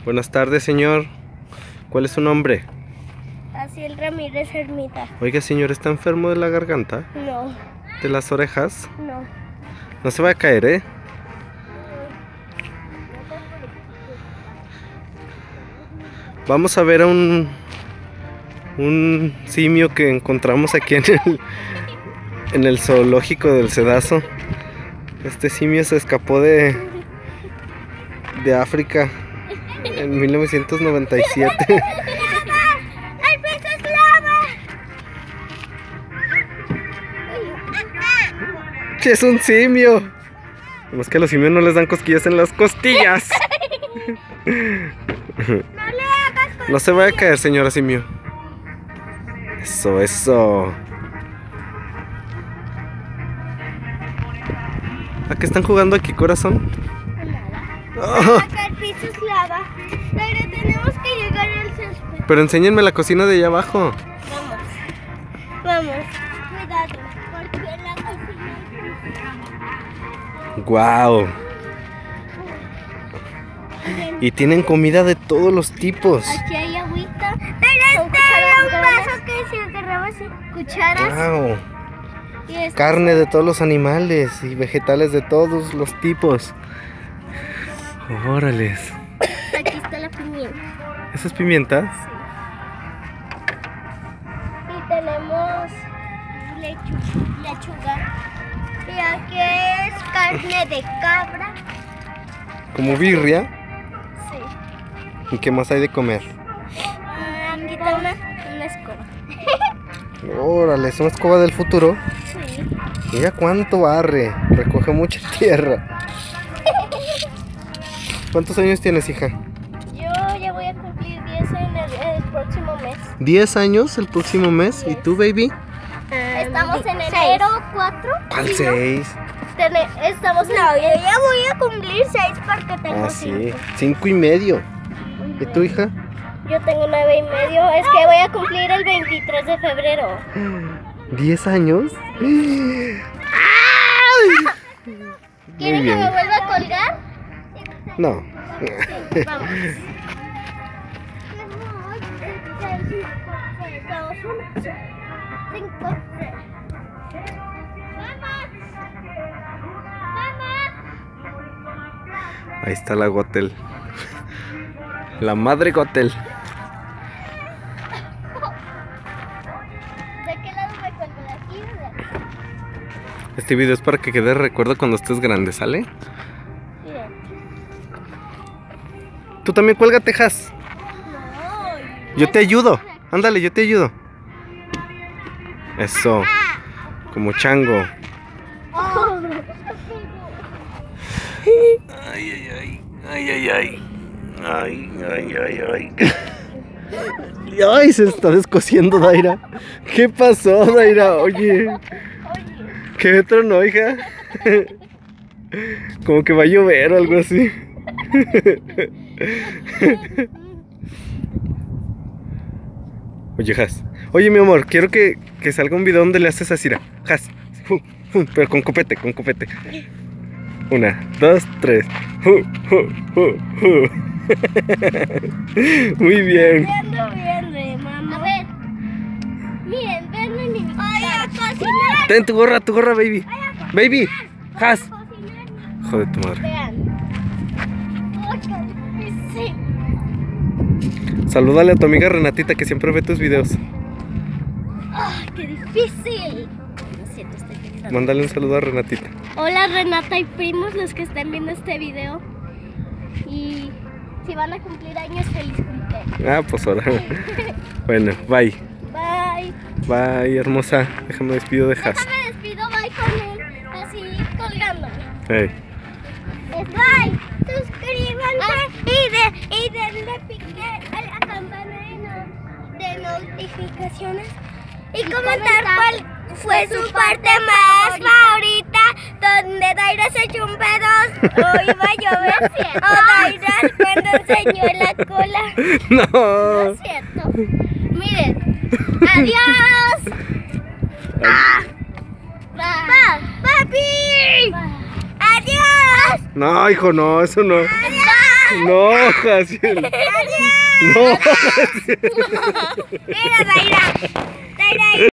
Buenas tardes, señor. ¿Cuál es su nombre? Asiel Ramírez Ermita. Oiga, señor, ¿está enfermo de la garganta? No. ¿De las orejas? No. No se va a caer, ¿eh? Vamos a ver a un simio que encontramos aquí en el zoológico del Cedazo. Este simio se escapó de África en 1997. ¡El piso es lava! ¡Que es un simio! Es que a los simios no les dan cosquillas en las costillas. No le hagas con... No se vaya a caer, señora simio. Eso, eso. ¿A qué están jugando aquí, corazón? Oh. Acá el piso es lava. Pero tenemos que llegar al césped. Pero enséñenme la cocina de allá abajo. Vamos. Cuidado, porque la cocina... Guau. Y tienen comida de todos los tipos. Aquí hay agüita. Pero este era un vaso que se agarraba así. Cucharas. Guau. Y esto... Carne de todos los animales y vegetales de todos los tipos. Órales. Aquí está la pimienta. ¿Esa es pimienta? Y tenemos lechuga. Y aquí es carne de cabra. Como birria. Sí. ¿Y qué más hay de comer? Aquí está una escoba. Órale, es una escoba del futuro. Sí. Mira cuánto barre. Recoge mucha tierra. ¿Cuántos años tienes, hija? Yo ya voy a cumplir 10 en el próximo mes. 10 años el próximo mes. ¿Y tú, baby? Estamos en enero 4. ¿Cuál 6? Estamos en... No, yo ya voy a cumplir 6 porque tengo Ah, sí. 5. 5 y medio. ¿Y tu hija? Yo tengo 9 y medio. Es que voy a cumplir el 23 de febrero. ¿10 años? ¿Quieren que bien. me vuelva a colgar? No. Vamos. Ahí está la Gotel. La madre Gotel. ¿De qué lado me cuelgo? ¿De aquí o de aquí? Este video es para que quede de recuerdo cuando estés grande, ¿sale? Bien. Tú también cuelga, Tejas. No. Yo te ayudo. Ándale, yo te ayudo. Eso. Como chango. Oh. Ay, ay, ay. Ay, ay, ay. Ay, ay, ay, ay. Ay, se está descosiendo, Daira. ¿Qué pasó, Daira? Oye. ¿Qué tronó, hija? Como que va a llover o algo así. Oye, Has. Oye, mi amor, quiero que salga un video donde le haces así, Has. Pero con copete, con copete. 1, 2, 3. Muy bien. Ando bien, mamá. A ver. Miren, venme mi ¡ay, a cocinar! Ten tu gorra, baby. Baby, Has. A cocinar. Joder, tu madre. Vean. ¡Ay, qué difícil! Salúdale a tu amiga Renatita que siempre ve tus videos. ¡Ay, qué difícil! Lo siento, estoy pensando. Mándale un saludo a Renatita. Hola Renata y primos, los que estén viendo este video. Y si van a cumplir años, feliz cumpleaños. Ah, pues ahora. Bueno, bye. Bye. Bye, hermosa. Déjame despido de Has. Me despido, bye con él, así colgándome. Hey. Bye. Suscríbanse y denle pique a la campana de notificaciones. Y comentar cuál fue su parte más favorita, donde Daira se echó un pedo o iba a llover, o Daira cuando enseñó la cola. No. No es cierto. Miren. Adiós. Papi. Adiós. No, hijo, no, eso no. Adiós. No, Jaciel. Adiós. No, Jaciel. Mira, Daira. Daira.